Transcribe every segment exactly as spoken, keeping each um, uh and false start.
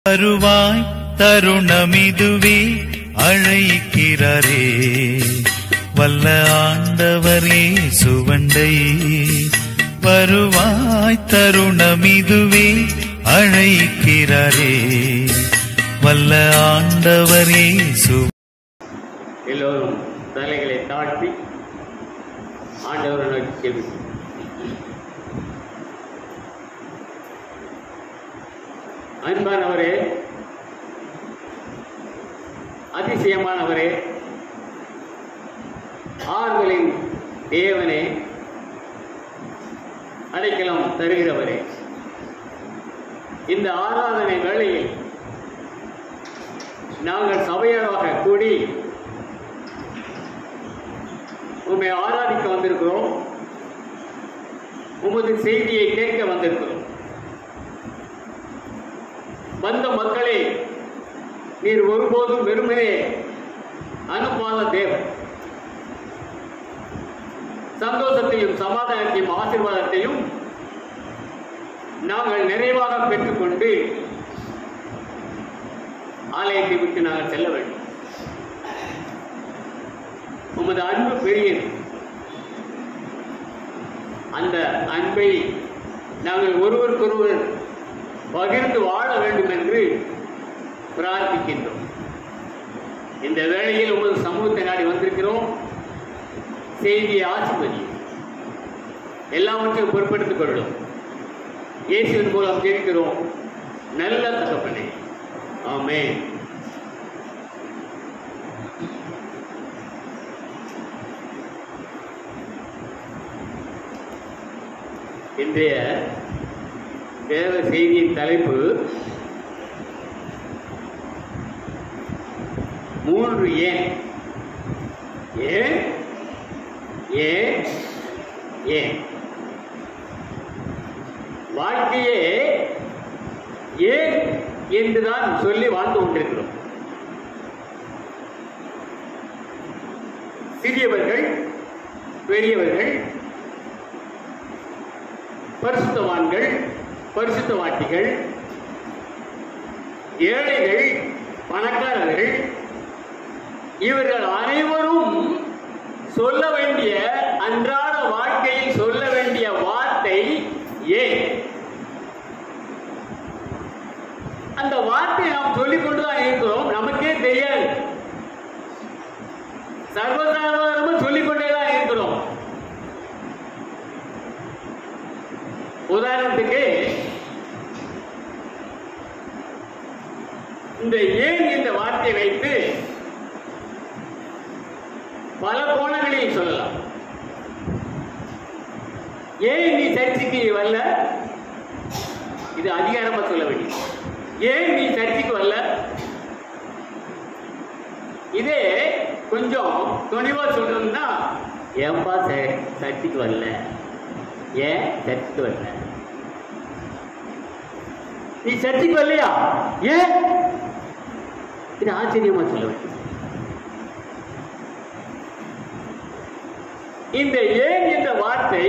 வருவாய் தருணமிதுவே அழைக்கிறாரே வல்ல ஆண்டவர் இயேசுவண்டை. வருவாய் தருணமிதுவே அழைக்கிறாரே வல்ல ஆண்டவர் இயேசு. எல்லோரும் தலைகளை தாழ்த்தி ஆண்டவரை நோக்கி ஜெபிப்போம். அன்பானவரே, அதிசயமானவரே, ஆறுதலின் தேவனே, அடைக்கலம் தருகிறவரே, இந்த ஆராதனை வேளையில் நாங்கள் சபையாக கூடி உம்மை ஆராதிக்க வந்திருக்கிறோம். உமது செய்தியை கேட்க வந்திருக்கிறோம். வந்த மக்களை நீர் ஒருபோதும் வெறுமனே அனுப்பாத தேவன். சந்தோஷத்தையும் சமாதானத்தையும் ஆசீர்வாதத்தையும் நாங்கள் நிறைவாக பெற்றுக்கொண்டு ஆலயத்தை விட்டு நாங்கள் செல்ல வேண்டும். உமது அன்பு பெரியது. அந்த அன்பை நாங்கள் ஒருவருக்கொருவர் பகிர்ந்து வாழ வேண்டும் என்று பிரார்த்திக்கின்றோம். இந்த வேளையில் உமது சமூகத்தை நாடி வந்திருக்கிறோம். செய்தியை ஆசீர்வதி, எல்லாவற்றையும் பொறுப்பெடுத்துக் கொள்ளும். இயேசுவின் மூலம் ஜெபிக்கிறோம் நல்ல தகப்பனே, ஆமென். இன்றைய தேவ செய்தியின் தலைப்பு மூன்று ஏன். ஏன் ஏன் ஏன். வாழ்க்கையே ஏன் என்றுதான் சொல்லி வாழ்ந்து கொண்டிருக்கிறோம். சிறியவர்கள், பெரியவர்கள், பரிசுத்தவான்கள், பரிசுத்தவாட்டிகள், ஏழைகள், பணக்காரர்கள், இவர்கள் அனைவரும் சொல்ல வேண்டிய, அன்றாட வாழ்க்கையில் சொல்ல வேண்டிய வார்த்தை ஏன். அந்த வார்த்தையை நாம் சொல்லிக் கொண்டுதான் இருக்கிறோம். நமக்கே தெரியாது, சர்வசாதாரணமாக சொல்லிக் கொண்டேதான் இருக்கிறோம். உதாரணத்துக்கு இந்த ஏன் என்ற வார்த்தையை வைத்து பல கோணங்களில் சொல்லலாம். ஏன் நீ சர்ச்சைக்கு வரல, இது அதிகாரமா சொல்ல வேண்டியது. ஏன் நீ சர்ச்சைக்கு வரல, இதே கொஞ்சம் துணிவா சொல்றதுன்னா, ஏன்பா சர்ச்சைக்கு வரல, ஏன் சர்ச்சைக்கு வரல, நீ சர்ச்சைக்கு வரலையா, ஏன், இது ஆச்சரியமா சொல்ல வேண்டியது. இந்த ஏன் என்ற வார்த்தை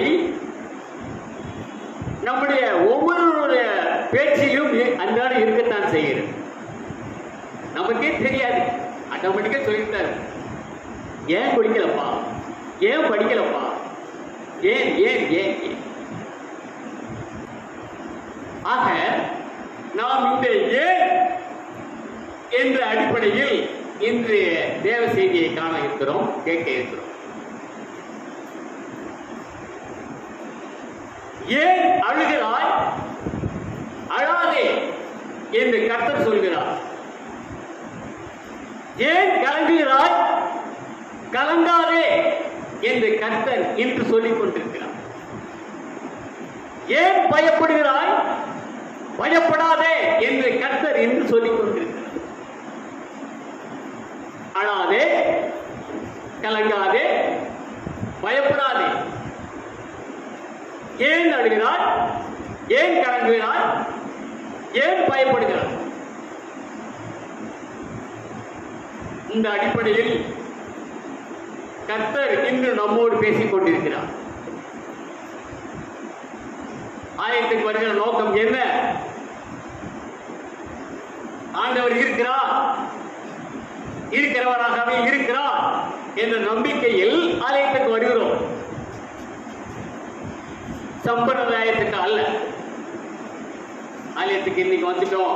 நம்முடைய ஒவ்வொருவருடைய பேச்சிலும் அன்றாட இருக்கத்தான் செய்கிறது. நமக்கே தெரியாது, ஆட்டோமேட்டிக்கா சொல்லிட்டாரு. ஏன் குடிக்கலப்பா, ஏன் படிக்கலப்பா, ஏன் ஏன் ஏன் ஏன். ஆக நாம் இந்த ஏன் என்ற அடிப்படையில் இன்று தேவ செய்தியை காண இருக்கிறோம், கேட்க இருக்கிறோம். ஏன் அழுகிறாய், அழாதே என்று கர்த்தர் சொல்கிறார். ஏன் கலங்குகிறாய், கலங்காதே என்று கர்த்தர் இன்று சொல்லிக் கொண்டிருக்கிறார். ஏன் பயப்படுகிறாய், பயப்படாதே என்று கர்த்தர் இன்று சொல்லிக் கொண்டிருக்கிறார். அழாதே, கலங்காதே, பயப்படாதே. ஏன் அழுகிறாய், ஏன் கலங்குகிறாய், ஏன் பயப்படுகிறாய். இந்த அடிப்படையில் கர்த்தர் இன்று நம்மோடு பேசிக் கொண்டிருக்கிறார். ஆயத்துக்கு வருகிற நோக்கம் என்ன? ஆண்டவர் இருக்கிறார், இருக்கிறவராகவே இருக்கிறார் என்ற நம்பிக்கையில் ஆலயத்துக்கு வருகிறோம். சம்பிரதாயத்துக்கு அல்ல. ஆலயத்துக்கு இன்னைக்கு வந்துட்டோம்,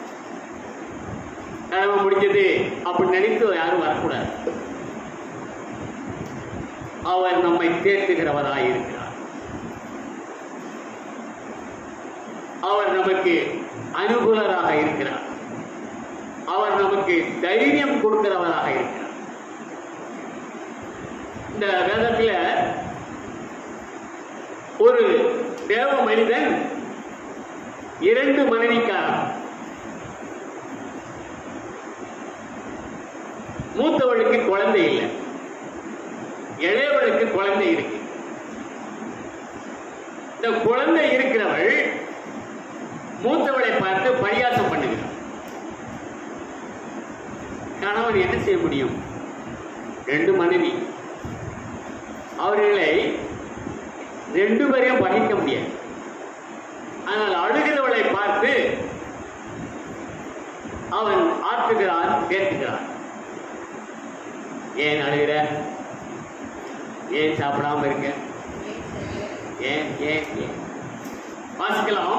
கடமை முடிஞ்சது அப்படி நினைத்து யாரும் வரக்கூடாது. அவர் நம்மை தேர்த்துகிறவராய் இருக்கிறார். அவர் நமக்கு அனுகூலராக இருக்கிறார். அவர் நமக்கு தைரியம் கொடுக்கிறவராக இருக்கிறார். இந்த வேதத்தில் ஒரு தேவ மனிதன் இரண்டு மனைவிக்காரன். மூத்தவளுக்கு குழந்தை இல்லை, இளையவளுக்கு குழந்தை இருக்கு. இந்த குழந்தை இருக்கிறவள் மூத்தவளை பார்த்து பரியாசம் பண்ணுகிறார். கணவன் என்ன செய்ய முடியும்? ரெண்டு மனைவி, அவர்களை ரெண்டு பேரையும் பகிக்க முடியாது. ஆனால் அழுகிறவளை பார்த்து அவன் ஆற்றுகிறான், கேட்கிறான். ஏன் அழுகிற? ஏன் சாப்பிடாம இருக்க? ஏன் ஏன் ஏன் வாசிக்கலாம்.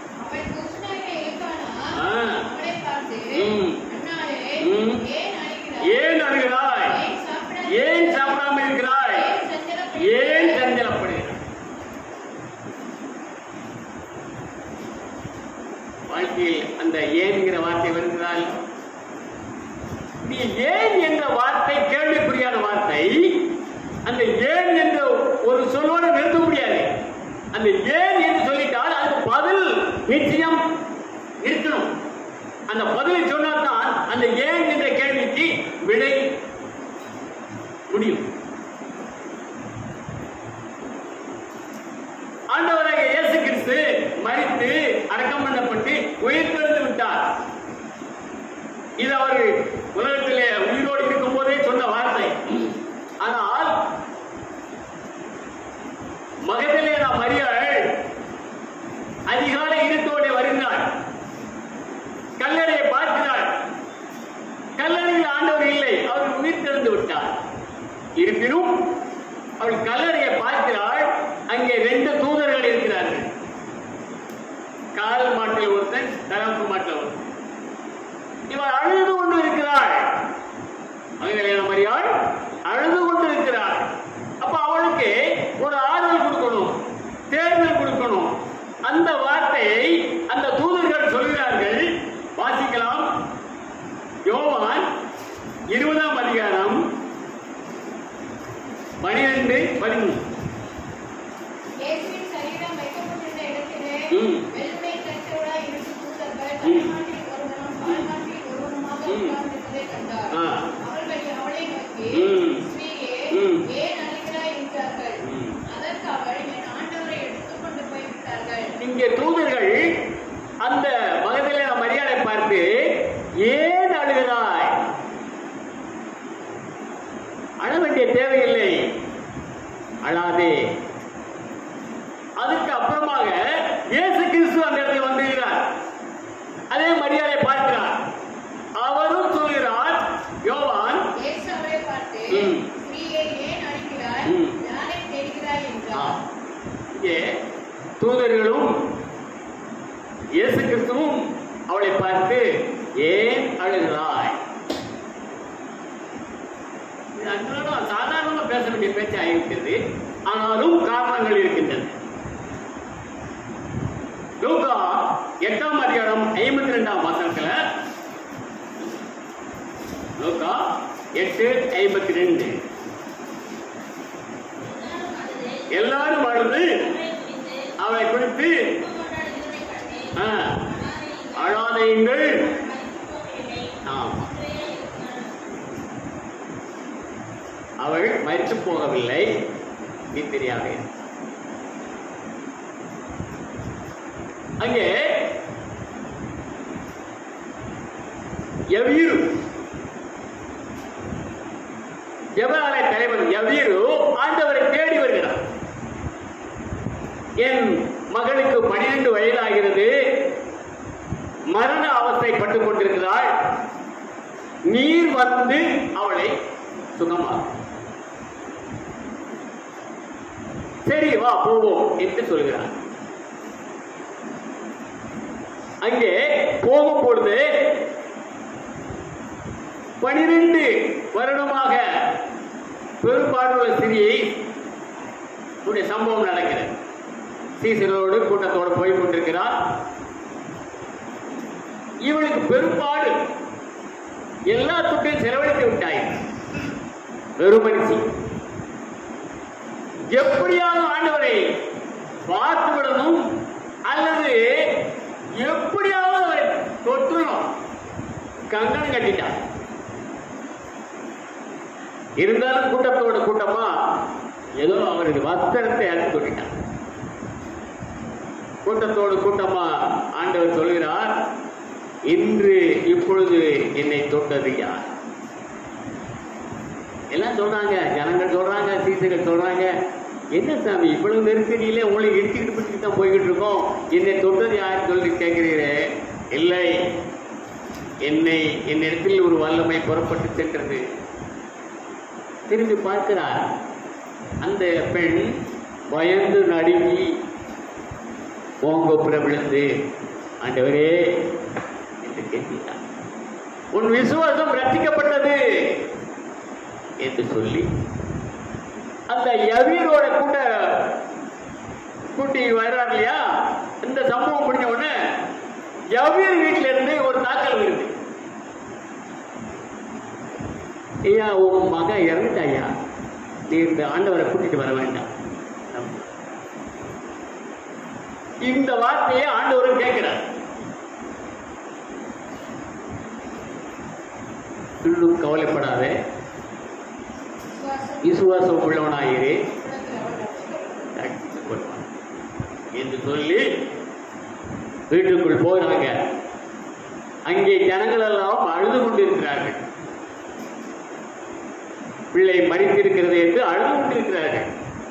ஏன் அழுகிறாய்? ஏன் சாப்பிடாம இருக்கிறாய்? ஏன் சஞ்சலப்படுகிறாய்? வாழ்க்கையில் அந்த ஏன்கிற வார்த்தை வருகிறாள். நீ ஏன் என்ற வார்த்தை கேள்விக்குறியான வார்த்தை. அந்த ஏன் என்ற ஒரு சொல்லோடு நிறுத்த முடியாது. அந்த ஏன் என்று சொல்லிட்டால் அதுக்கு பதில் நிச்சயம் இருக்கணும். அந்த பதிலை சொன்னால்தான் அந்த ஏன் என்ற கேள்விக்கு விடை முடியும். ஆண்டவராக இயேசு கிறிஸ்து மரித்து அடக்கம் பண்ணப்பட்டு உயிர்த்தெழுந்து விட்டார். இது அவர் உலகத்திலே உயிரோடு இருக்கும் போதே சொன்ன வார்த்தை. ஆனால் மகதலேனா மரியாள் அதிகாலை இருட்டோடு வருகிறாள். கல்லறையை பார்க்கிறாள். கல்லறையில் ஆண்டவர் இல்லை, அவர் உயிர் திறந்து விட்டார். இருப்பினும் அவள் கல்லறையை பார்க்கிறாள். அங்கே ரெண்டு தூதர்கள் இருக்கிறார்கள். கால் மாட்டில் ஒருத்தன், தரப்பு மாட்டில் ஒருத்தன். இவர் அழுது கொண்டு இருக்கிறாள். மகதலேனா மரியாள் அழுது கொண்டு இருக்கிறாள். அப்ப அவளுக்கு ஒரு ஆறுதல் கொடுக்கணும், தேர்தல் கொடுக்கணும். அந்த வார்த்தையை அந்த தூதர்கள் சொல்கிறார்கள். வாசிக்கலாம். யோவான் இருபதாம் அதிகாரம் பனிரெண்டு பதிமூணு. இங்கே தூதர்கள் அந்த மகதலேனா மரியாளை பார்த்து ஏன் அழுகிறாய்? அழ வேண்டிய தேவையில்லை, அழாதே. அதுக்கு அப்புறமாக இயேசு கிறிஸ்து அந்த இடத்துல வந்துகிறார். அதே மரியாதை பார்க்கிறார். அவரும் சொல்கிறார். யோவான் தூதர்களும் இயேசு கிறிஸ்துவும் அவளை பார்த்து ஏன் அழுகிறாய்? அன்றாடம் சாதாரணமா பேச வேண்டிய பேச்சு ஆகிவிட்டது. ஆனாலும் காரணங்கள் இருக்கின்றன. லூக்கா எட்டாம் அதிகாரம் ஐம்பத்தி ரெண்டாம் வசனத்துல, லூக்கா எட்டு ஐம்பத்தி ரெண்டு, எல்லாரும் அழுது அவளை குறித்து அழாதையுங்கள். அவள் மரித்து போகவில்லை, நீ தெரியாது. அங்கே யவீரு ஜெபஆலய தலைவர் யவீரு ஆண்டவரை தேடி வருகிறார். என் மகளுக்கு பனிரெண்டு வயதாகிறது, மரண அவஸ்தைப்பட்டுக் கொண்டிருக்கிறார். நீர் வந்து அவளை சுகமாக்கும். சரி வா போவோம் என்று சொல்கிறார். அங்கே போகும் பொழுது பனிரெண்டு வருடமாக பெரும்பாடுள்ள சிறியை சம்பவம் நடக்கிறது. சீசரோடு கூட்டத்தோடு போய் கொண்டிருக்கிறார். இவளுக்கு பெரும்பாடு எல்லா துட்டையும் செலவழித்து விட்டாய். வெறுமனிசி எப்படியாவது ஆண்டவரை பார்த்து விடணும் அல்லது எப்படியாவது அவரை தொற்றணும் கங்கணம் கட்டிட்டான். இருந்தாலும் கூட்டத்தோட கூட்டமா ஏதோ அவரது வஸ்திரத்தை அறுத்து கொட்டிட்டான். கூட்டத்தோடு கூட்டமா ஆண்டவர் சொல்கிறார், இன்று இப்பொழுது என்னை தொட்டது யார்? எல்லாம் சொல்றாங்க, ஜனங்கள் சொல்றாங்க, சீசர்கள் சொல்றாங்க, என்ன சாமி இவ்வளவு நெருக்கடியில உங்களை இடிச்சுக்கிட்டு பிடிச்சிட்டு தான் போய்கிட்டு இருக்கோம், என்னை தொட்டது யாருன்னு சொல்லி கேட்கிறீரே. இல்லை, என்னை என்னிடத்தில் ஒரு வல்லமை புறப்பட்டு சென்றது. திரும்பி பார்க்கிறார். அந்த பெண் பயந்து நடுங்கி ஓங்கப்புற விழுந்து, ஆண்டவரே என்று கேட்டார், உன் விசுவாசம் ரட்சிக்கப்பட்டது என்று சொல்லி அந்த யவீரோட கூட்ட கூட்டி வர்றார் இல்லையா. இந்த சம்பவம் முடிஞ்ச உடனே யவீர் வீட்டில இருந்து ஒரு தாக்கல் வருது. ஐயா, உன் மகன் இறந்துட்டாயா, நீ இந்த ஆண்டவரை கூட்டிட்டு வர வேண்டாம். இந்த வார்த்தையை ஆண்டவரும் கேட்கிறார். இன்னும் கவலைப்படாத, விசுவாசம் உள்ளவனாயிரு என்று சொல்லி வீட்டுக்குள் போகிறாங்க. அங்கே ஜனங்கள் எல்லாம் அழுது கொண்டிருக்கிறார்கள். பிள்ளை மறித்திருக்கிறது என்று அழுது கொண்டிருக்கிறார்கள்.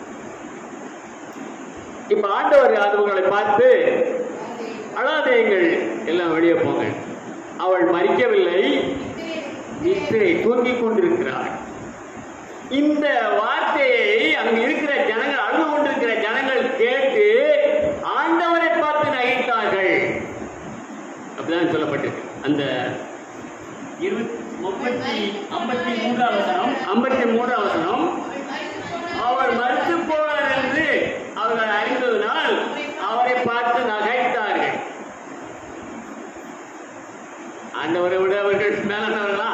இப்ப ஆண்டவர் அவர்களை பார்த்து, அழாதேங்கள், எல்லாம் வெளியே போங்க, அவள் மறிக்கவில்லை, நித்திரை தூங்கிக் கொண்டிருக்கிறாள். இந்த வார்த்தையை அங்கு இருக்கிற ஜனங்கள், அழுது கொண்டிருக்கிற ஜனங்கள் கேட்டு ஆண்டவரை பார்த்து நகைத்தார்கள். அப்படிதான் சொல்லப்பட்டிருக்கு. அந்த முப்பத்தி ஐம்பத்தி மூன்றாம் வசனம் ஐம்பத்தி மூன்றாம் வசனம் அவள் மறுத்து போனார் என்று அவர்கள் அறிந்ததனால் அவரை பார்த்து நகைத்தார்கள். ஆண்டவரை விட அவர்கள் மேலானவர்களா?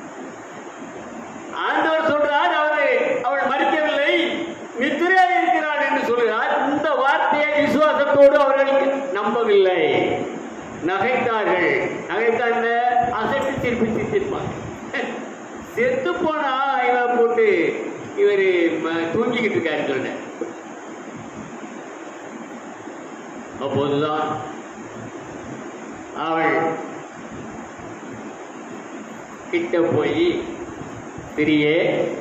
ஆண்டவர் சொல்றார், அவரை அவள் மறிக்கவில்லை, நித்திரையாக இருக்கிறாள் என்று சொல்கிறார். இந்த வார்த்தையை விசுவாசத்தோடு அவர்கள் நம்பவில்லை, நகைத்தார்கள். நகைத்தாங்க, அசைத்து திருப்பி சிரித்திருப்பாங்க. செத்து போனா இவன் போட்டு இவரு தூங்கிக்கிட்டு இருக்காரு சொல்ல. அப்போதுதான் அவள் கிட்ட போய், திரியே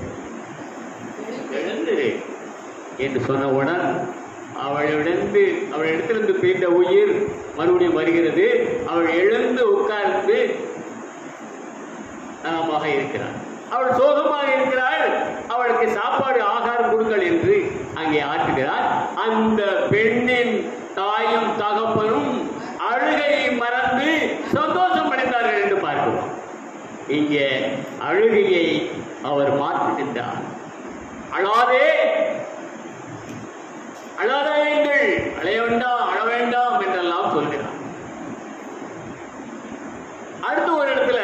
எழுந்து என்று சொன்னவுடன் அவளிடந்து அவளிடத்திலிருந்து பிரிந்த உயிர் மறுபடியும் வருகிறது. அவள் எழுந்து உட்கார்ந்து நலமாக இருக்கிறாள். அவள் சோகமாக இருக்கிறாள். அவளுக்கு சாப்பாடு ஆகாரம் கொடுங்கள் என்று அங்கே ஆற்றுகிறார். அந்த பெண்ணின் தாயும் தகப்பனும் அழுகையை மறந்து சந்தோஷம் அடைந்தார்கள் என்று பார்க்கிறோம். இங்கே அழுகையை அவர் மாற்றுகின்றார். அழாதே, அழாதீங்கள், அழைய வேண்டாம், அழ வேண்டாம் என்றெல்லாம் சொல்கிறார். அடுத்த ஒரு இடத்துல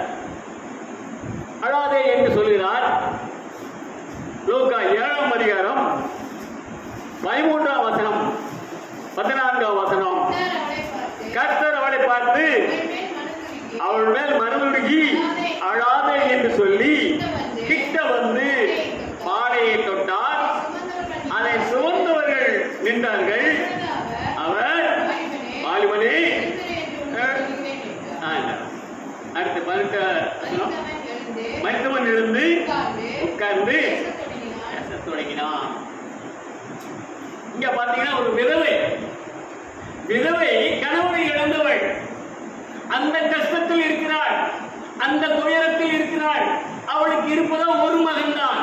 அழாதே என்று சொல்கிறார். லூக்கா ஏழாம் அதிகாரம் பதிமூன்றாம் வசனம் பதினான்காம் வசனம். கர்த்தர் அவளை பார்த்து அவள் மேல் மனதுருகி அழாதே என்று சொல்லி கிட்ட வந்து பாடையை தொட்டார். அதை சுமந்தவர்கள் நின்றார்கள். அவர் வாலிபனே, அடுத்து பதினெட்டு மருத்துவன் எழுந்து உட்கார்ந்து தொடங்கினான். இங்க பாத்தீங்கன்னா ஒரு விதவை, விதவை கணவனை இழந்தவள் அந்த கஷ்டத்தில் இருக்கிறாள், அந்த துயரத்தில் இருப்பதோ ஒரு மகன் தான்,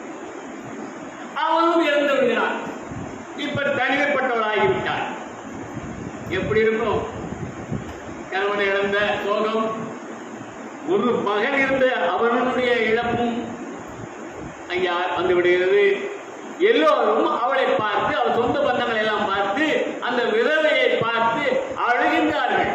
அவனும் இறந்து விடுகிறான். இப்ப தனிமைப்பட்டவளாகிவிட்டார். எப்படி இருக்கும் கணவனை இழந்த சோகம்? ஒரு மகன் இருந்த அவனுடைய இழப்பும் ஐயா வந்து விடுகிறது. எல்லோரும் அவளை பார்த்து, அவள் சொந்த பந்தங்களை எல்லாம் பார்த்து, அந்த விதவையை பார்த்து அழுகின்றார்கள்.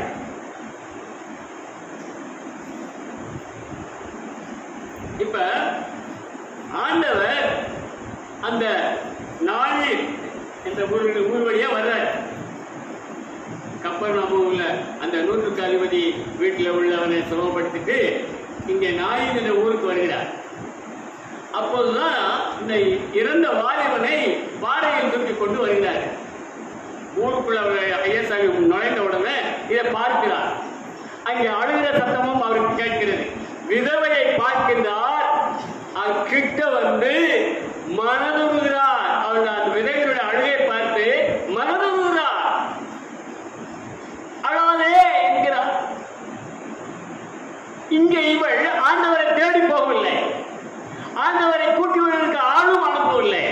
இப்ப ஆண்டவர் அந்த நாளில் என்ற ஊர் வழியா வர்றார். கப்பர்நகூம்ல அந்த நூற்றுக்கு அதிபதி வீட்டில் உள்ளவனை சிரமப்படுத்திட்டு இங்கே நாயின் என்ற ஊருக்கு வருகிறார். அப்போதுதான் இந்த இறந்த வாலிபனை பாறையில் தூக்கி கொண்டு வருகிறார். ஊருக்குள்ள ஐயசாமி நுழைந்த உடனே இதை பார்க்கிறார். அங்கே அழுகிற சத்தமும் அவருக்கு கேட்கிறது. விதவையை பார்க்கின்றார். கிட்ட வந்து மனதுருகிறார். அவள் அந்த விதவையுடைய அழுகை பார்த்து மனதுருகிறார். அழாதே என்கிறார். இங்கே இவள் ஆண்டவரை தேடி போகவில்லை, ஆண்டவரை கூட்டி வருவதற்கு ஆளும் அனுப்பவில்லை.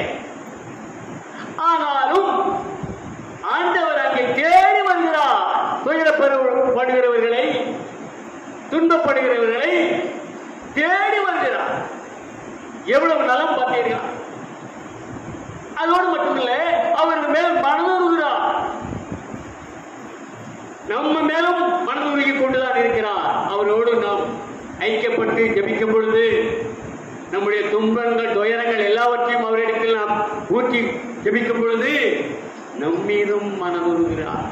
ஆனாலும் ஆண்டவர் அங்கே தேடி வருகிறார். துயரப்படுகிறவர்களை, துன்பப்படுகிறவர்களை தேடி வருகிறார். எவ்வளவு நலம் பார்த்தீர்கள். அதோடு மட்டுமில்லை, அவர்கள் மேல் மனதுருகிறார். நம்ம மேலும் மனதுருகி கொண்டுதான் இருக்கிறார். அவரோடு நாம் ஐக்கியப்பட்டு ஜபிக்கும் பொழுது நம்முடைய துன்பங்கள், துயரங்கள் எல்லாவற்றையும் அவரிடத்தில் நாம் ஊற்றி ஜபிக்கும் பொழுது நம் மீதும் மனதுருகிறார்.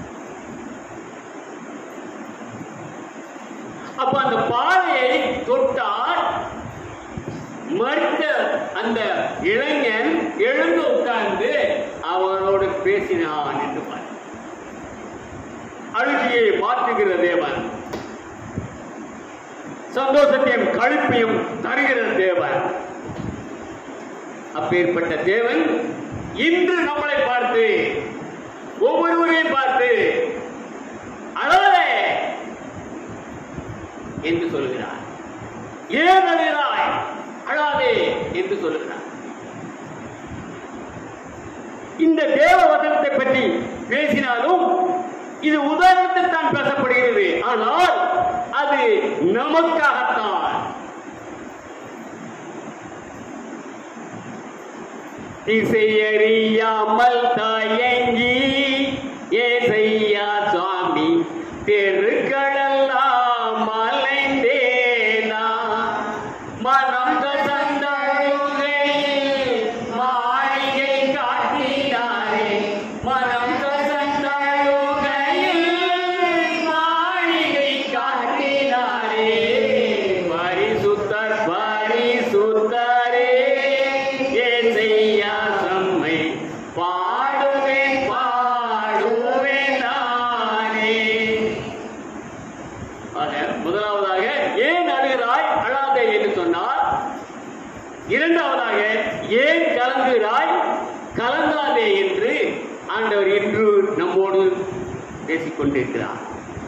அப்ப அந்த பாறையை தொட்டால் மறுத்த அந்த இளைஞன் எழுந்து உட்கார்ந்து அவரோடு பேசினான் என்று பாரு. அழுகையை மாற்றுகிற தேவன், சந்தோஷத்தையும் கழிப்பையும் தருகிற தேவன். அப்பேற்பட்ட தேவன் இன்று நம்மளை பார்த்து, ஒவ்வொருவரையும் பார்த்து அழாதே என்று சொல்கிறார். ஏன் அழுகிறாய்? அழாதே என்று சொல்கிறார். இந்த தேவ வசனத்தை பற்றி பேசினாலும் இது உதாரணத்தில் தான் பேசப்படுகிறது. ஆனால் அது நமக்காகத்தான். திசையறியாமல் தயங்கி ஏசையா சுவாமி தெருக்களெல்லாம் அலைந்தேனா, மனம் கசந்த அழுகையில் மாளிகை காட்டினாரே, மனம் கசந்த அழுகையில் மாளிகை காட்டினாரே, பரிசுத்தர் பரிசுத்தரே ஏசையா தம்மை பாடுவேன் பாடுவேன் நானே. முதலாவதாக ஏன் அழுகிறாய் அழாதே என்று சொன்னார். இரண்டாவதாக ஏன் கலங்குகிறாய் கலங்காதே என்று ஆண்டவர் இன்று நம்மோடு பேசிக் கொண்டிருக்கிறார்.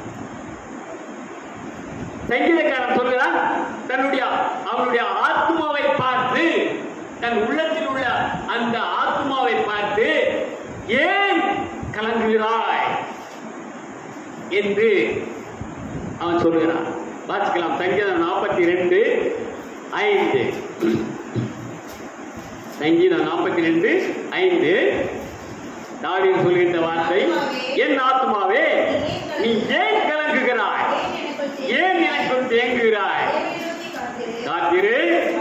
சங்கீதக்காரன் சொல்கிறான், தன்னுடைய அவனுடைய ஆத்மாவை பார்த்து, தன் உள்ளத்தில் உள்ள அந்த ஆத்மாவை பார்த்து ஏன் கலங்குகிறாய் என்று அவன் சொல்கிறான். வாசிக்கலாம். சங்கீதம் நாற்பத்தி ரெண்டு ஐந்து. சங்கீதம் நாற்பத்தி ரெண்டு ஐந்து. தாவீது சொல்கின்ற வார்த்தை, என் ஆத்மாவே நீ ஏன் கலங்குகிறாய், ஏன் எனக்கு தேங்குகிறாய், காத்திரு.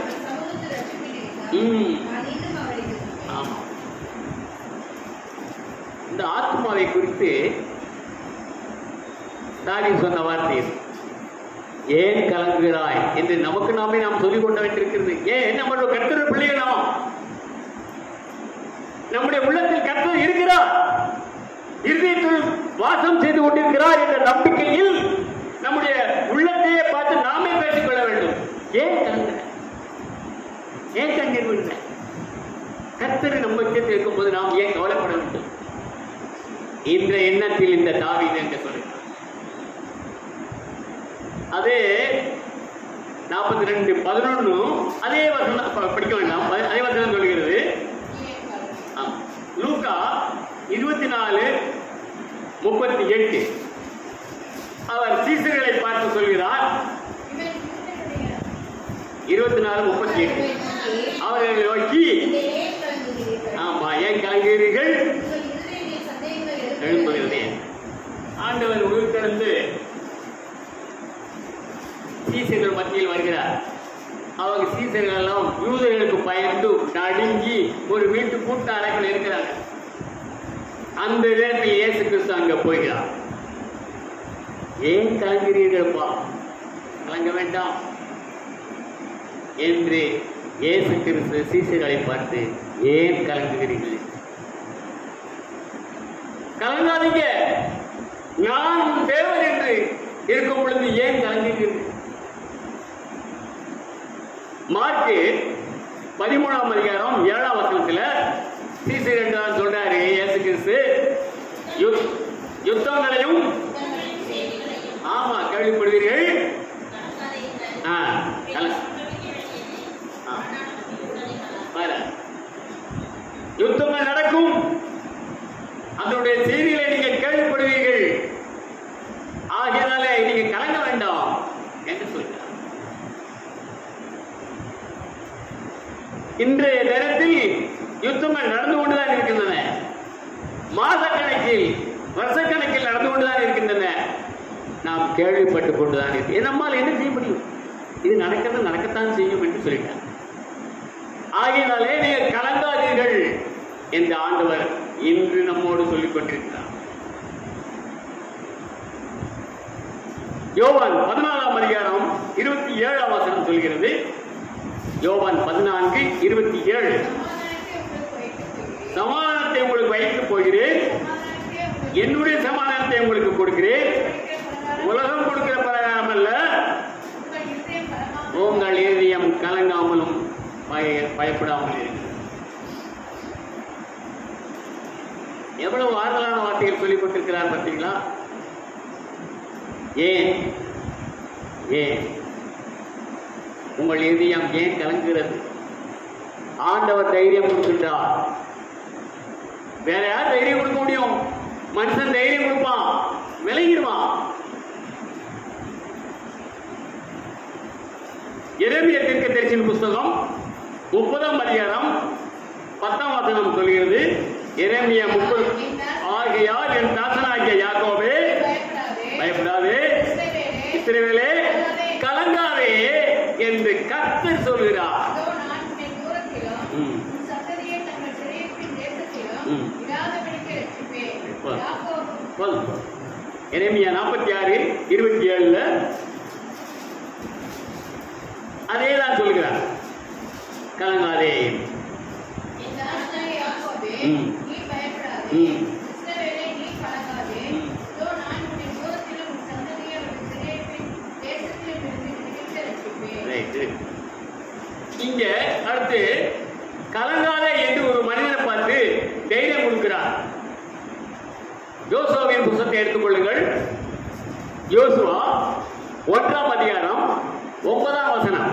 இந்த ஆத்மாவை குறித்து தாவீது சொன்ன வார்த்தை, ஏன் கலங்குகிறாய் என்று நமக்கு நாமே நாம் சொல்லிக் கொண்டு வைத்திருக்கிறது. ஏன் நம்மளுடைய கர்த்தருடைய பிள்ளைகள் நாம், நம்முடைய உள்ளத்தில் கர்த்தர் இருக்கிறார், இருதயத்தில் வாசம் செய்து கொண்டிருக்கிறார் என்ற நம்பிக்கையில் நம்முடைய உள்ளத்தையே பார்த்து நாமே பேசிக்கொள்ள வேண்டும். ஏன் கலங்குற, ஏன் கண்ணீர் விடுற? கர்த்தர் நம்பிக்கை இருக்கும் போது நாம் ஏன் கவலைப்பட வேண்டும் என்ற எண்ணத்தில் இந்த தாவீது என்று சொல்கிறார். அதே நாற்பத்தி ரெண்டு பதினொன்னு அதே வசனம் படிக்க வேண்டாம், அதே வசனம் சொல்லுகிறது. லூக்கா இருபத்தி நாலு முப்பத்தி எட்டு அவர் சீசர்களை பார்த்து சொல்கிறார். இருபத்தி நாலு முப்பத்தி எட்டு அவர்களை நோக்கி, ஆமா ஏன் கலங்குகிறீர்கள் எழுப்புகிறதே. ஆண்டவர் உயிர்த்தெழுந்து சீசர்கள் மத்தியில் வருகிறார். அவங்க சீசர்கள் எல்லாம் யூதர்களுக்கு பயந்து நடுங்கி ஒரு வீட்டு கூட்ட அறைகள் இருக்கிறாங்க. அந்த நேரத்தில் இயேசு கிறிஸ்து அங்க போகிறார். ஏன் கலங்குகிறீர்கள்ப்பா, கலங்க வேண்டாம் என்று இயேசு கிறிஸ்து சீசர்களை பார்த்து ஏன் கலங்குகிறீர்கள், கலங்காதீங்க, நான் தேவன் என்று இருக்கும் பொழுது ஏன் கலங்குகிறீர்கள். மார்க்கு பதிமூணாம் அதிகாரம் ஏழாம் வசனத்துல சீசர்கள் சொல்றாரு இயேசு கிறிஸ்து, யுத்தங்களையும் ஆமா கேள்விப்படுவீர்கள், யுத்தங்கள் நடக்கும், அதனுடைய செய்திகளை நீங்க கேள்விப்படுவீர்கள், ஆகையினாலே நீங்க கலங்க வேண்டாம் என்று சொல்கிறார். இன்றைய நேரத்தில் யுத்தங்கள் நடந்து கொண்டுதான் இருக்கின்றன, மாதக்கணக்கில் வருஷக்கணக்கில் நடந்து கொண்டுதான் இருக்கின்றன, நாம் கேள்விப்பட்டுக் கொண்டுதான் இருக்கு. நம்மால் என்ன செய்ய முடியும், இது நடக்கிறது நடக்கத்தான் செய்யும் என்று சொல்லிட்டார். ஆகையினாலே நீங்கள் கலங்காதீர்கள் என்று ஆண்டவர் இன்று நம்மோடு சொல்லிக் கொண்டிருக்கிறார். யோவான் பதினாலாம் அதிகாரம் இருபத்தி ஏழாம் வசனம் சொல்கிறது. யோவான் பதினான்கு இருபத்தி ஏழு சமாதானத்தை உங்களுக்கு வைத்து போகிறேன், என்னுடைய சமாதானத்தை உங்களுக்கு கொடுக்கிறேன், உலகம் கொடுக்கிற பிரகாரம் அல்ல, உங்கள் இதயம் கலங்காமலும் பயப்படாமல் இருக்கிறது. எவ்வளவு ஆறுதலான வார்த்தைகள் சொல்லிக் கொண்டிருக்கிறார் பார்த்தீங்களா. ஏன் ஏன் உங்கள் இதயம் ஏன் கலங்குகிறது? ஆண்டவர் தைரியம் கொடுக்கின்றார். வேற யார் தைரியம் கொடுக்க முடியும்? மனுஷன் தைரியம் கொடுப்பான், விலகிடுவான். எரேமியா தீர்க்கதரிசியின் புஸ்தகம் முப்பதாம் அதிகாரம் பத்தாம் வசனம் சொல்கிறது. எரேமியா முப்பது, ஆகையால் என் தாசனாகிய யாக்கோபே பயப்படாதே, இஸ்ரவேலே கலங்காதே என்று கர்த்தர் சொல்கிறார். எரேமியா நாற்பத்தி ஆறு இருபத்தி ஏழுல அதேதான் சொல்கிறார், கலங்காதே. இங்க அடுத்து கலங்காதே என்று ஒரு மனிதனை பார்த்து தைரியம் கொடுக்கிறார். யோசுவாவின் புத்தகத்தை எடுத்துக் கொள்ளுங்கள். யோசுவா ஒன்றாம் அதிகாரம் ஒன்பதாம் வசனம்.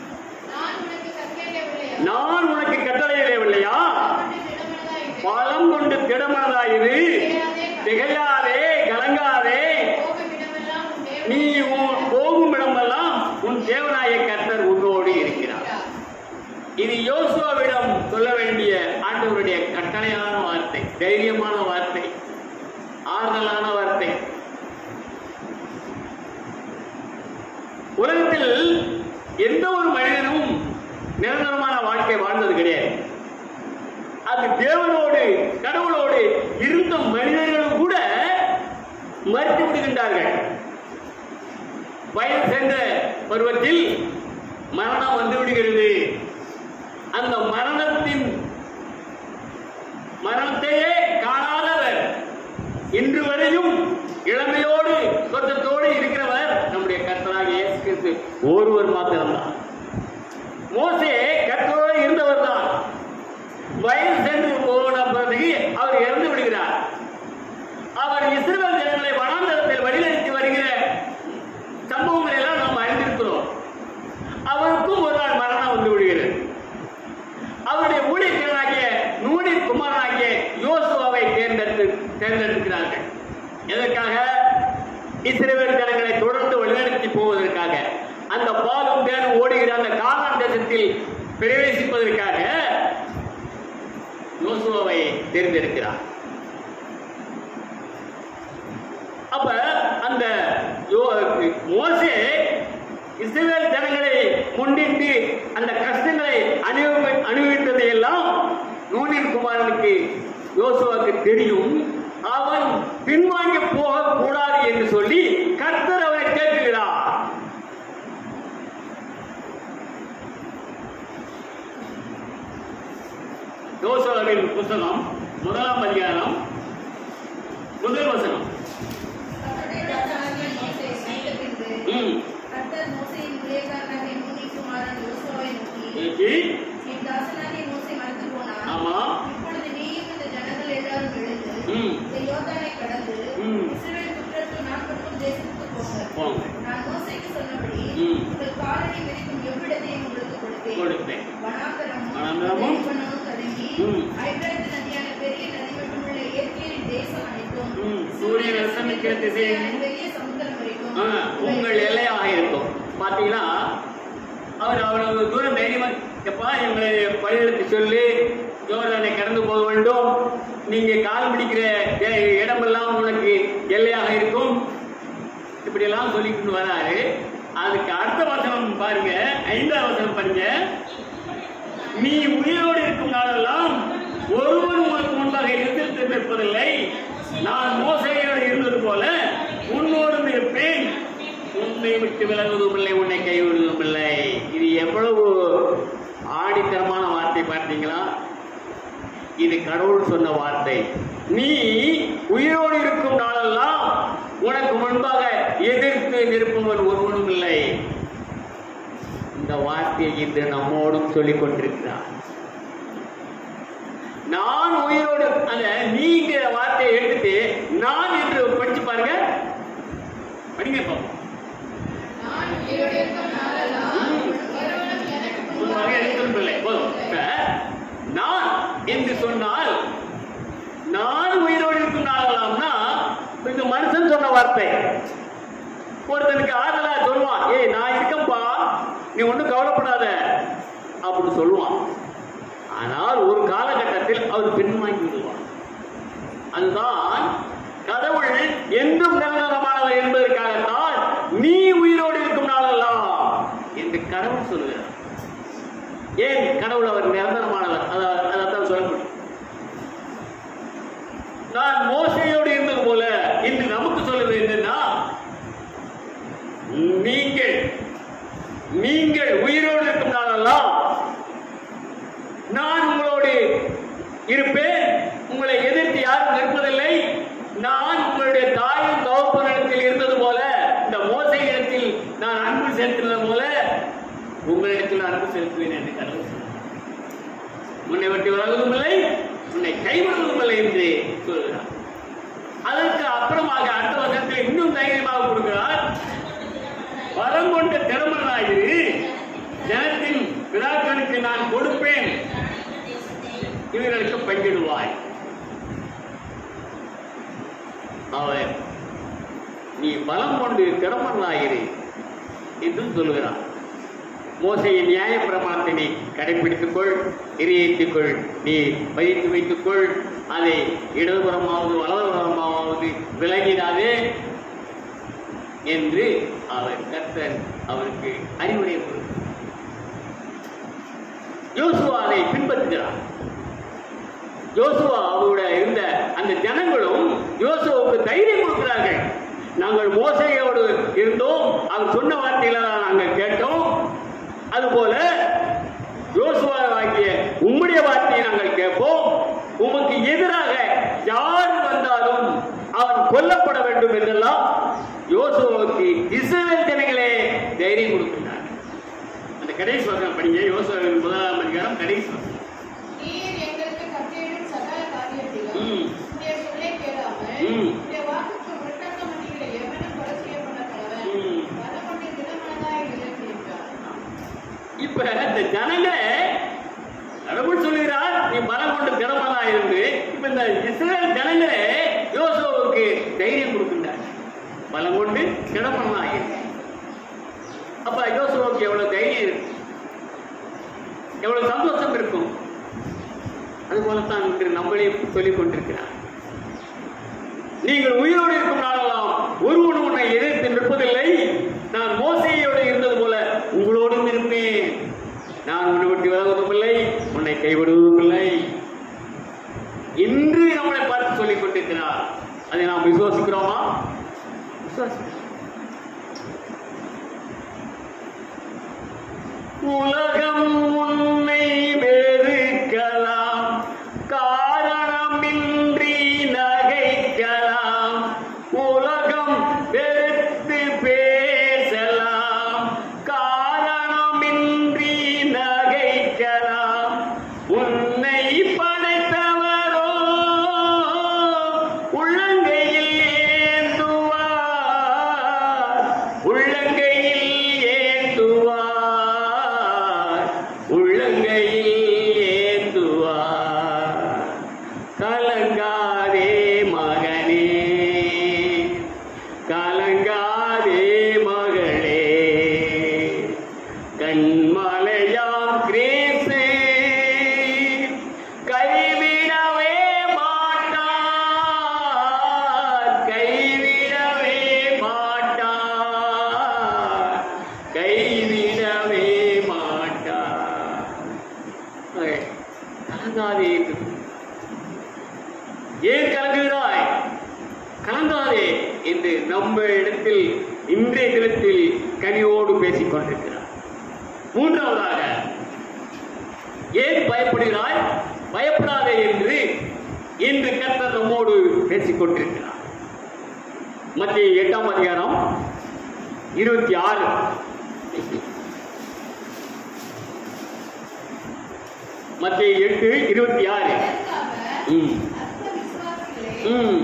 நான் உனக்கு கட்டளையிடவில்லையா, பலம் கொண்டு திடமனதாயிரு, திகையாதே, கலங்காதே, நீ போகும் இடமெல்லாம் உன் தேவனாய கர்த்தர் உன்னோடு இருக்கிறார். இது யோசுவாவிடம் சொல்ல வேண்டிய ஆண்டவருடைய கட்டளையான வார்த்தை, தைரியமான வார்த்தை, ஆறுதலான வார்த்தை. உலகத்தில் எந்த ஒரு மனிதனும் நிரந்தரமான வாழ்க்கை வாழ்ந்தது கிடையாது. அது தேவனோடு கடவுளோடு இருந்த மனிதர்களும் கூட மறுத்து விடுகின்றார்கள். வயது சென்ற பருவத்தில் மரணம் வந்து விடுகிறது. அந்த மரணத்தின் மரணத்தையே காணாதவர் இன்று வரையும் இளமையோடு சொத்தத்தோடு இருக்கிறவர் நம்முடைய கர்த்தராகிய இயேசு கிறிஸ்து ஒருவர் மாத்திரம்தான். மோசே கர்த்தரோடு இருந்தவர் தான். வயது சென்று போன பிறகு அவர் இறந்து விடுகிறார். அவர் இஸ்ரவேல் ஜனங்களை வனாந்தரத்தில் வழிநடத்தி வருகிற சம்பவங்களை எல்லாம் நாம் அறிந்திருக்கிறோம். இஸ்ரவேல் ஜனங்களை தொடர்ந்து வழிநடத்தி போவதற்காக, அந்த பாலும் தேனும் ஓடுகிற அந்த கானான் தேசத்தில் பிரவேசிப்பதற்காக யோசுவாவை தேர்ந்தெடுக்கிறார். அப்ப அந்த மோசே இஸ்ரவேல் ஜனங்களை முன்னிட்டு அந்த கஷ்டங்களை அனுபவி அனுபவித்ததை எல்லாம் நூனின் குமாரனுக்கு யோசுவாவுக்கு தெரியும். அவன் பின்வாங்கி போக கூடாது என்று சொல்லி கர்த்தர் அவனை கேட்கிறார். யோசுவாவின் புத்தகம் முதலாம் அதிகாரம் முதல் வசனம். ஆமா, சூரியன் அஸ்தமிக்கிற திசை உங்கள் எல்லையாக இருக்கும். பாத்தீங்கன்னா அவர் அவ்வளவு தூரம் தைரியமா, எப்பா எங்களை பழியெடுத்து சொல்லி யோர்தானை கடந்து போக வேண்டும், நீங்க கால் பிடிக்கிற இடமெல்லாம் உனக்கு எல்லையாக இருக்கும், இப்படி எல்லாம் சொல்லிட்டு வராரு. அதுக்கு அடுத்த வசனம் பாருங்க, ஐந்தாவது வசனம் பாருங்க. நீ உயிரோடு இருக்கும் நாளெல்லாம் ஒருவரும் உனக்கு முன்பாக எதிர்த்து நிற்பதில்லை, நான் மோசையோடு இருந்தது போல உன்னோடு இருப்பேன், உன்னை விட்டு விலகுவதும் இல்லை, உன்னை கைவிடுவதும் இல்லை. இது எவ்வளவு ஆடித்தரமான வார்த்தை பார்த்தீங்களா? இது கடவுள் சொன்ன வார்த்தை. நீ உயிரோடு இருக்கும் நாளெல்லாம் உனக்கு முன்பாக எதிர்த்து நிற்பவன் ஒருவனும் இல்லை. இந்த வார்த்தையை இன்று நம்மோடும் சொல்லிக் கொண்டிருக்கிறார். நான் உயிரோடு, அந்த நீங்கிற வார்த்தையை எடுத்துட்டு நான் என்று படிச்சு பாருங்க, படிங்க பாப்போம். நான் என்று சொன்னால் நான் உயிரோடு இருக்கும் நாளெல்லாம்னா இந்த மனுஷன் சொன்ன வார்த்தை. ஒருத்தனுக்கு ஆதலா சொல்லுவான், ஏய் நான் இருக்கேன்பா, நீ ஒன்றும் கவலைப்படாத அப்படின்னு சொல்லுவான். ஆனால் ஒரு காலகட்டத்தில் அவர் பின்வாங்கி விடுவார். அதுதான் கடவுள் என்றும் நிரந்தரமானவர் என்பதற்காகத்தான் நீ உயிரோடு இருக்கும் நாளெல்லாம் என்று கடவுள் சொல்லுகிறார். ஏன் கடவுள் அவர் நிரந்தரமானவர்? அதான் சொல்ல முடியும். நான் மோசையோடு இருந்தது போல இன்று நமக்கு சொல்லுவது என்னன்னா, நீங்கள் நீங்கள் உயிரோடு இருக்கும் நாளெல்லாம் நான் உங்களோடு இருப்பேன், உங்களை எதிர்த்து யாரும் நிற்பதில்லை. நான் உங்களுடைய தாயும் தகப்பனிடத்தில் இருந்தது போல, இந்த மோசை இடத்தில் நான் அன்பு செலுத்தினது போல உங்களிடத்தில் அன்பு செலுத்துவேன் என்று கடவுள் சொன்னார். உன்னை விட்டு விலகுவதும் இல்லை, உன்னை கைவிடுவதும் இல்லை என்று சொல்கிறார். அதற்கு அப்புறமாக அடுத்த வருஷத்தில் இன்னும் தைரியமாக கொடுக்கிறார். வரம் கொண்ட திறமனாயிரு, ஜனத்தின் பிதாக்களுக்கு நான் கொடுப்பேன், இவர்களுக்கு பங்கிடுவாய். அவர் நீ பலம் கொண்டு திறமனாயிரு என்று சொல்கிறார். மோசையின் நியாய பிரமாணத்தை நீ கடைபிடித்துக் கொள், எரியேற்றிக் நீ பதித்து வைத்துக் கொள், அதை இடதுபுறமாவது வலதுபுறமாவது விலகிடாதே என்று அவர் கர்த்தர் அவருக்கு அறிவுரை கொடுத்தார். யோசுவா அதை பின்பற்றுகிறார். யோசுவா அவருடைய இருந்த அந்த ஜனங்களும் யோசுவாவுக்கு தைரியம் கொடுக்கிறார்கள். நாங்கள் மோசையோடு இருந்தோம், அவர் சொன்ன வார்த்தையில நாங்கள் கேட்டோம், அதுபோல யோசுவா ஆகிய உம்முடைய வார்த்தையை நாங்கள் கேட்போம், உமக்கு எதிராக யார் வந்தாலும் அவன் கொல்லப்பட வேண்டும் என்றெல்லாம் யோசுவாவுக்கு இஸ்ரவேல் ஜனங்களே தைரியம் கொடுக்கின்றார். அந்த கடைசி வசனம் படிங்க, யோசுவாவின் முதலாம் அதிகாரம் கடைசி வசனம். இப்ப இந்த ஜனங்களே கடவுள் சொல்லுகிறார் நீ பலம் கொண்டு திறமனா இருந்து, இப்ப இந்த இஸ்ரவேல் ஜனங்களே யோசுவாவுக்கு தைரியம் கொடுக்கின்றார். பலம் கொண்டு கிடப்பனாக. அப்ப யோசுவாவுக்கு எவ்வளவு தைரியம் இருக்கும், எவ்வளவு சந்தோஷம் இருக்கும். அதுபோலத்தான் இன்று நம்மளே சொல்லிக் கொண்டிருக்கிறார். நீங்கள் உயிரோடு இருக்கும் நாளெல்லாம் ஒருவனும் உன்னை எதிர்த்து நிற்பதில்லை. நான் மோசேயோடு இருந்தது போல உங்களோடும் இருப்பேன். நான் உன்னை விட்டு விலகுவதும் இல்லை, உன்னை கைவிடுவதும் இல்லை. இன்று நம்மளை பார்த்து சொல்லிக் கொண்டிருக்கிறார். அதை நாம் விசுவாசிக்கிறோமா? விசுவாசிக்கிறோம். உலகம் உன்னை வெறுக்கலாம், காரணமின்றி நகைக்கலாம். உலகம் வெறுத்து பேசலாம், காரணமின்றி நகைக்கலாம். உன்னை படைத்தவரோ உள்ளங்கையில் ஏந்துவார், உள்ளங்கையில் ஏந்துவார், உள்ளங்கையில் ஏந்துவார். கலங்காதே மகனே, கலங்காதே மகளே, கண்மலையாம் கிறிஸ்து கைவிடவே மாட்டார், கைவிடவே மாட்டார், கைவிடவே மாட்டார். கலங்காதே. ஏன் கலங்குகிறாய்? கலங்காதே என்று நம்ம இடத்தில் இன்றைய தினத்தில் கனியோடு பேசிக் கொண்டிருக்கிறார். மூன்றாவதாக, ஏன் பயப்படுகிறாய்? பயப்படாதே என்று இன்று கர்த்தர் நம்மோடு பேசிக் கொண்டிருக்கிறார். மத்திய எட்டாம் அதிகாரம் இருபத்தி ஆறு. மத்திய எட்டு இருபத்தி ஆறு. ம் ம்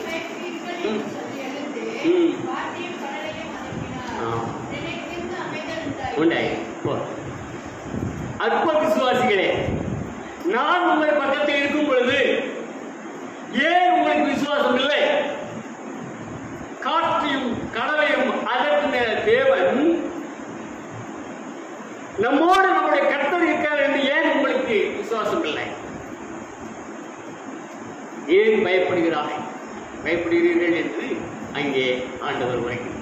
அற்ப விசுவாசிகளே, நான் உங்கள் பக்கத்தில் இருக்கும் பொழுது ஏன் உங்களுக்கு விசுவாசம் இல்லை? காற்றையும் கடலையும் அதற்கிற தேவன் நம்மோடு நம்முடைய கர்த்தர் இருக்கிறார் என்று ஏன் உங்களுக்கு விசுவாசம் இல்லை? ஏன் பயப்படுகிறார்கள் பயப்படுகிறீர்கள் என்று அங்கே ஆண்டவர் உரைக்கிறார்.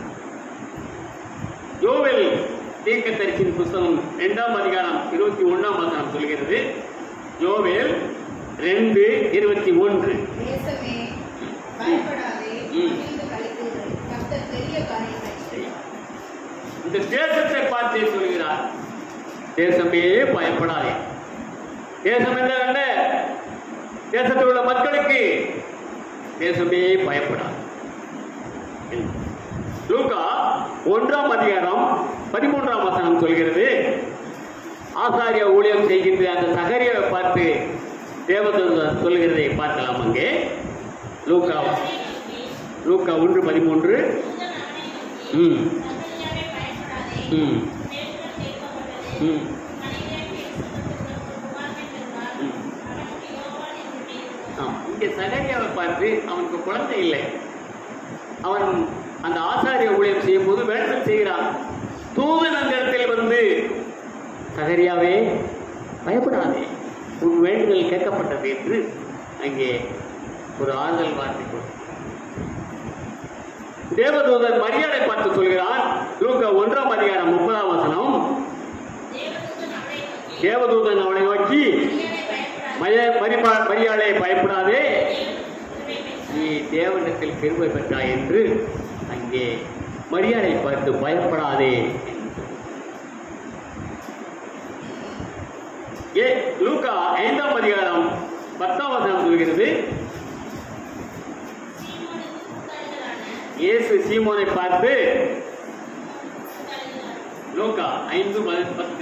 யோவேல் தீர்க்கதரிசியின் புத்தகம் இரண்டாம் அதிகாரம் இருபத்தி ஒன்றாம் வசனம் சொல்கிறது. யோவேல் ரெண்டு இருபத்தி ஒன்று. இந்த தேசத்தை பார்த்தே சொல்கிறார், தேசமே பயப்படாதே. தேசம் என்ன? தேசத்தில் உள்ள மக்களுக்கு தேசமே பயப்படாது. லூக்கா ஒன்றாம் அதிகாரம் பதிமூன்றாம் வசனம் சொல்கிறது. ஆசாரிய ஊழியம் செய்கின்ற அந்த சகரியை பார்த்து தேவதூதன் சொல்கிறதை பார்க்கலாம். அங்கே லூக்கா லூக்கா ஒன்று பதிமூன்று. ம் ம் ம் இங்கே சகரியாவை பார்த்து அவனுக்கு குழந்தை இல்லை. அவன் அந்த ஆசாரிய ஊழியம் செய்யும் போது வேண்டுதல் செய்கிறான். தூதன் அந்த இடத்தில் வந்து, சகரியாவே பயப்படாதே, உன் வேண்டுதல் கேட்கப்பட்டது என்று அங்கே ஒரு ஆறுதல் வார்த்தை. தேவதூதன் மரியாதை பார்த்து சொல்கிறான். லூக்கா ஒன்றாம் அதிகாரம் முப்பதாம் வசனம். தேவதூதன் அவனை நோக்கி, மரியாதை பயப்படாதே, நீ தேவனிடத்தில் கிருபை பெற்றாய் என்று அங்கே மரியாதை பார்த்து பயப்படாதே. ஏ லூக்கா ஐந்தாம் அதிகாரம் பத்தாம் வசனம் சொல்கிறது. இயேசு சீமோனை பார்த்து, லூக்கா ஐந்து பத்து.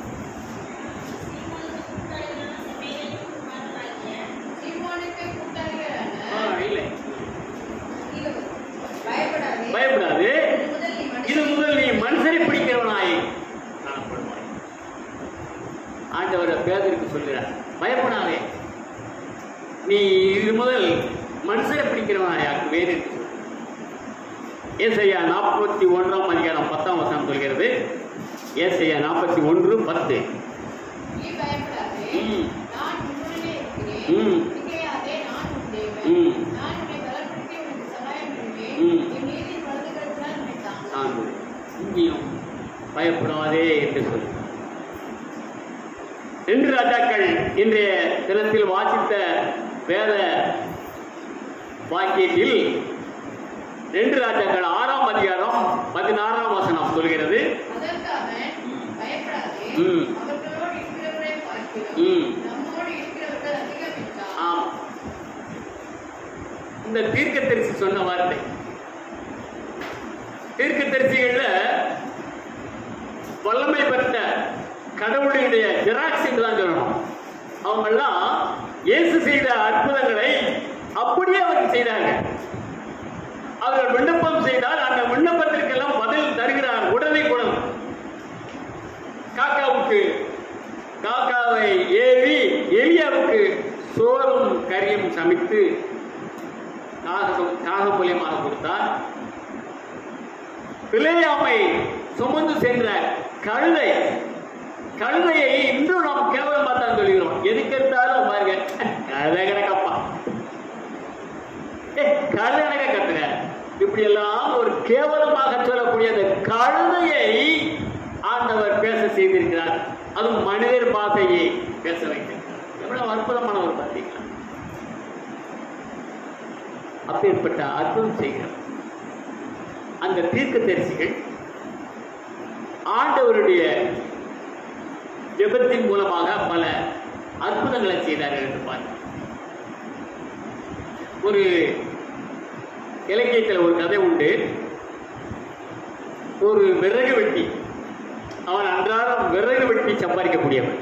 பயப்படாது, இது முதல் நீ மனுஷரை பிடிக்கிறவனாய் காணப்படுவாய். ஆண்டவர் பேதருக்கு சொல்கிறார், பயப்படாதே, நீ இது முதல் மனுஷரை பிடிக்கிறவனாய் வேறு. ஏசாயா நாற்பத்தி ஒன்றாம் அதிகாரம் பத்தாம் வசனம் சொல்கிறது. ஏசாயா நாற்பத்தி ஒன்று பத்து. பயப்படாதே என்று சொல்லி ரெண்டு ராஜாக்கள் இன்றைய தினத்தில் வாசித்த வேத வாக்கியத்தில் ரெண்டு ராஜாக்கள் ஆறாம் அதிகாரம் பதினாறாம் வசனம் சொல்கிறது. இந்த தீர்க்கதரிசி சொன்ன வார்த்தை, தீர்க்கதரிசிகள்ல வல்லமை பெற்ற கடவுளுடைய ஜெராக்ஸ் என்று தான் சொல்லணும். அவங்க எல்லாம் இயேசு செய்த அற்புதங்களை அப்படியே அவருக்கு செய்தாங்க. அவர்கள் விண்ணப்பம் செய்தால் அந்த விண்ணப்பத்திற்கெல்லாம் பதில் தருகிறார் உடனே குணம். காக்காவுக்கு காக்காவை ஏவி எலியாவுக்கு சோறும் கறியும் சமைத்து காகம் காக மூலியமாக கொடுத்தார். பிள்ளையாமை சுமந்து சென்ற கழுதை கழுதையை இன்றும் நாம் கேவலமா தான் சொல்கிறோம். எதுக்கு எடுத்தாலும் பாருங்க, கழுதை கிடக்கப்பா, ஏ கழுதை கிடக்க கத்துற, இப்படி எல்லாம் ஒரு கேவலமாக சொல்லக்கூடிய அந்த கழுதையை ஆண்டவர் பேச செய்திருக்கிறார். அதுவும் மனிதர் பாசையை பேச வைக்கிறார். எவ்வளவு அற்புதமான ஒரு பார்த்தீங்களா? அப்பேற்பட்ட அற்புதம் செய்கிறார் அந்த தீர்க்கதரிசிகள். ஆண்டவருடைய ஜெபத்தின் மூலமாக பல அற்புதங்களை செய்தார்கள் என்று பார்க்க. ஒரு இலக்கியத்தில் ஒரு கதை உண்டு. ஒரு விறகு வெட்டி, அவன் அன்றாடம் விறகு வெட்டி சம்பாதிக்கக்கூடியவன்.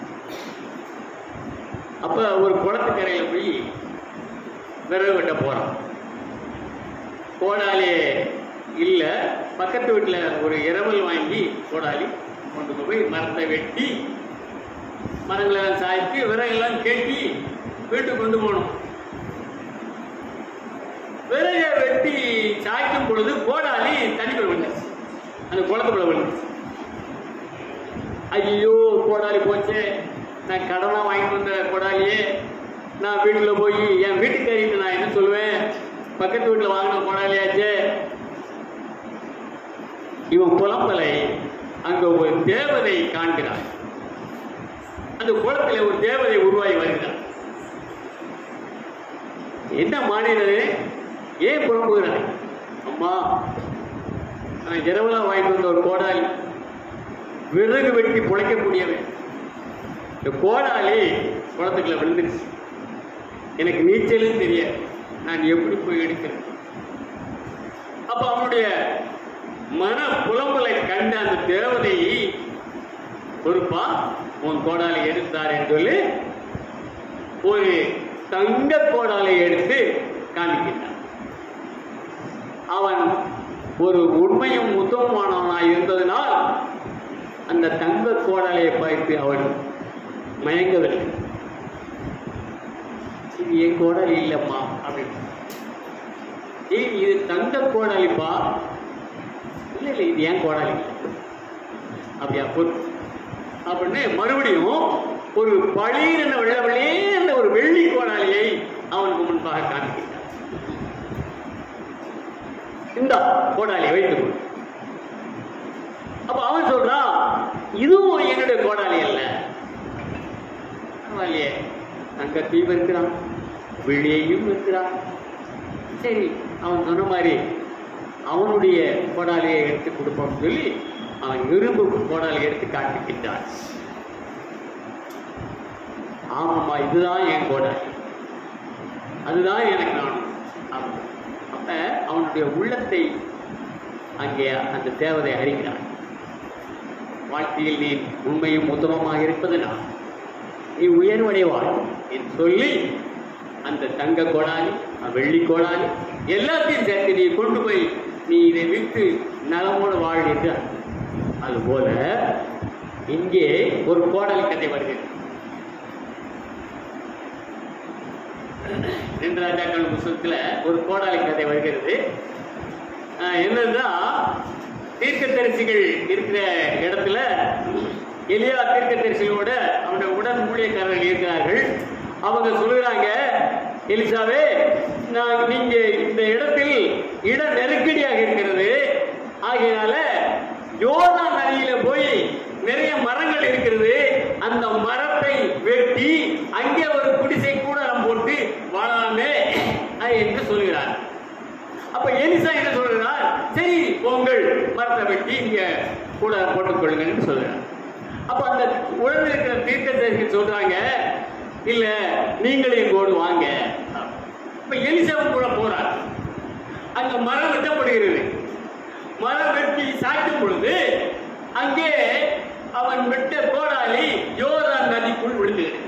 அப்ப ஒரு குளத்துக்கரையில போய் விறகு வெட்ட போறான். கோடாலே இல்ல, பக்கத்து வீட்டுல ஒரு இரவல் வாங்கி கோடாலி கொண்டு போய் மரத்தை வெட்டி மரங்களை சாய்ச்சி விறகெல்லாம் கட்டி வீட்டுக்கு கொண்டு போகணும். விறகை வெட்டி சாய்க்கும் பொழுது கோடாலி தண்ணிக்குள்ள விழுந்துச்சு, அந்த குளத்துக்குள்ள விழுந்துச்சு. ஐயோ கோடாலி போச்சு, நான் கடனா வாங்கிட்டு வந்த கோடாலியே, நான் வீட்டுல போய் என் வீட்டுக்காரிட்டு நான் என்ன சொல்லுவேன், பக்கத்து வீட்டுல வாங்கின கோடாலியாச்சு. இவன் புலம்பலை அங்க ஒரு தேவதை காண்கிறார். அந்த குளத்தில் ஒரு தேவதை உருவாகி வருகிறார். என்ன மாநிலரே, ஏன் புலம்புகிறார்? அம்மா, நான் இரவலா வாங்கிட்டு வந்த ஒரு கோடாலி, விறகு வெட்டி புழைக்கக்கூடியவன். இந்த கோடாலி குளத்துக்குள்ள விழுந்துருச்சு, எனக்கு நீச்சலும் தெரியாது, நான் எப்படி போய் எடுக்கிறேன்? அப்ப அவனுடைய மன புலம்பலை கண்ட அந்த தேவதை, பொறுப்பா உன் கோடாலை எடுத்தார் என்று சொல்லி ஒரு தங்க கோடாலை எடுத்து காண்பிக்கின்றான். அவன் ஒரு உண்மையும் உத்தமமானவனாய் இருந்ததனால் அந்த தங்க கோடாலையை பார்த்து அவன் மயங்கவில்லை. இது என் கோடாலி இல்லம்மா அப்படின்னு. இது தங்க கோடாலிப்பா. இல்லை இல்லை, இது ஏன் கோடாலி அப்படியா பொறுப்பு அப்படின்னு மறுபடியும் ஒரு பளீரென வெள்ள வெள்ளேன்ற ஒரு வெள்ளி கோடாலியை அவனுக்கு முன்பாக காண்பிக்கிறார். இந்த கோடாலியை வைத்துக் கொள். அப்ப அவன் சொல்றான், இதுவும் என்னுடைய கோடாலி அல்ல. பரவாயில்லையே, தங்கத்தையும் இருக்கிறான், வெள்ளியையும் இருக்கிறான். சரி, அவன் சொன்ன மாதிரி அவனுடைய கோடாலியை எடுத்து கொடுப்பான்னு சொல்லி அவன் இரும்பு கோடாலியை எடுத்து காண்பிக்கின்றான். ஆமாம்மா, இதுதான் என் கோடாலி, அதுதான் எனக்கு நான். அப்ப அவனுடைய உள்ளத்தை அங்கே அந்த தேவதை அறிகிறான். வாழ்க்கையில் நீ உண்மையும் உத்தமமாக இருப்பதுனா நீ உயர்வடைவாய் என்று சொல்லி அந்த தங்க கோடாலி, வெள்ளி கோடாலி எல்லாத்தையும் சேர்த்து நீ கொண்டு போய் நீ இதை விட்டு நலமோடு வாழ் என்று. அதுபோல இங்கே ஒரு கோடாலி கதை வருகிறது. ரெண்டு ராஜாக்கள் புத்தகத்துல ஒரு கோடாலி கதை வருகிறது. என்னன்னா தீர்க்கதரிசிகள் இருக்கிற இடத்துல எலியா தீர்க்கதரிசிகளோட அவனுடைய உடன் ஊழியக்காரர்கள் இருக்கிறார்கள். அவங்க சொல்லுறாங்க, எலிசாவே, நான் நீங்க இந்த இடத்தில் இட நெருக்கடியாக இருக்கிறது, ஆகையினால யோர்தான் நதியில போய் நிறைய மரங்கள் இருக்கிறது, அந்த மரத்தை வெட்டி அங்கே ஒரு குடிசை கூட நம்ம போட்டு வாழலாமே என்று சொல்கிறார். அப்ப எலிசா என்ன சொல்றார், சரி உங்கள் மரத்தை வெட்டி இங்க கூட போட்டுக் கொள்ளுங்கன்னு சொல்றார். அப்ப அந்த உடனே இருக்கிற தீர்க்கதரிசிகள் சொல்றாங்க, இல்ல நீங்களே எங்கோடு வாங்க. இப்ப எலிசாவும் கூட போறார். அங்க மரம் வெட்டப்படுகிறது. மரம் வெட்டி சாய்க்கும் பொழுது அங்கே அவன் வெட்ட கோடாலி யோர்தான் நதிக்குள் விழுந்துகிறது.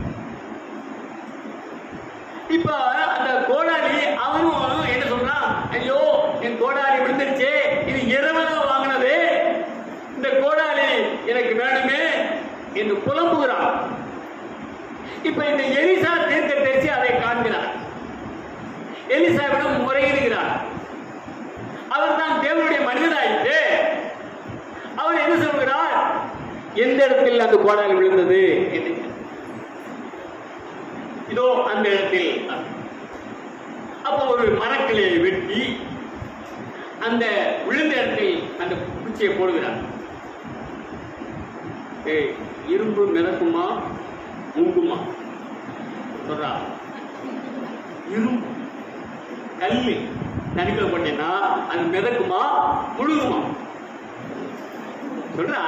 இப்ப அந்த கோடாலி அவனும் என்ன சொல்றான், ஐயோ என் கோடாலி விழுந்துருச்சு, இது இரவதான் வாங்கினது, இந்த கோடாலி எனக்கு வேணுமே என்று புலம்புகிறான். இப்ப இந்த எலிசா தீர்க்கதரிசி அதை காண்கிறார். எலிசாவிடம் முறையிடுகிறார். அவர் தான் தேவனுடைய மனிதனாயிட்டு அவர் என்ன சொல்கிறார், எந்த இடத்தில் அந்த கோடாலி விழுந்தது என்று. இதோ அந்த இடத்தில். அப்ப ஒரு மரக்கிளையை வெட்டி அந்த விழுந்த இடத்தில் அந்த குச்சியை போடுகிறார். இரும்பு மிதக்குமா முங்குமா சொல்றா, இரும்பு கல்லு தனிக்கல போட்டேன்னா அது மிதக்குமா முழுகுமா சொல்றா,